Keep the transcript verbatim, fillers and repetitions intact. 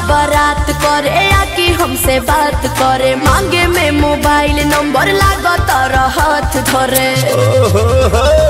बारात करे आके हमसे बात करे, मांगे में मोबाइल नंबर लागत हाथ धरे।